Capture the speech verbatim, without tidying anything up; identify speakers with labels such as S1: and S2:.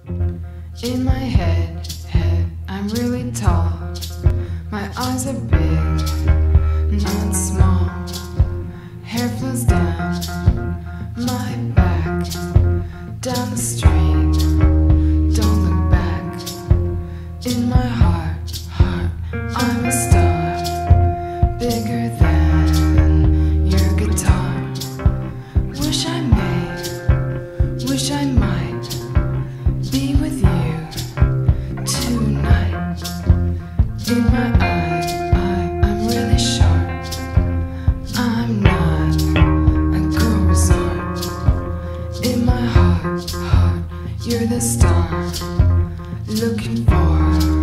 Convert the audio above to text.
S1: In my head, head, I'm really tall. My eyes are big, not small. Hair flows down my back, down the street. Don't look back. In my heart, heart, I'm a star, bigger than your guitar. Wish I may, wish I might be with you tonight. In my eye, eye, I'm really sharp. I'm not a girl resort. In my heart, heart, you're the star looking for